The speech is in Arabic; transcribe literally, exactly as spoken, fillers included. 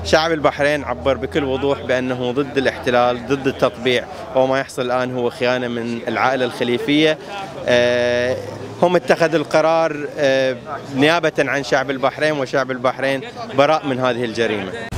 شعب البحرين عبر بكل وضوح بأنه ضد الاحتلال، ضد التطبيع، وما يحصل الآن هو خيانة من العائلة الخليفية. هم اتخذوا القرار نيابة عن شعب البحرين، وشعب البحرين براء من هذه الجريمة.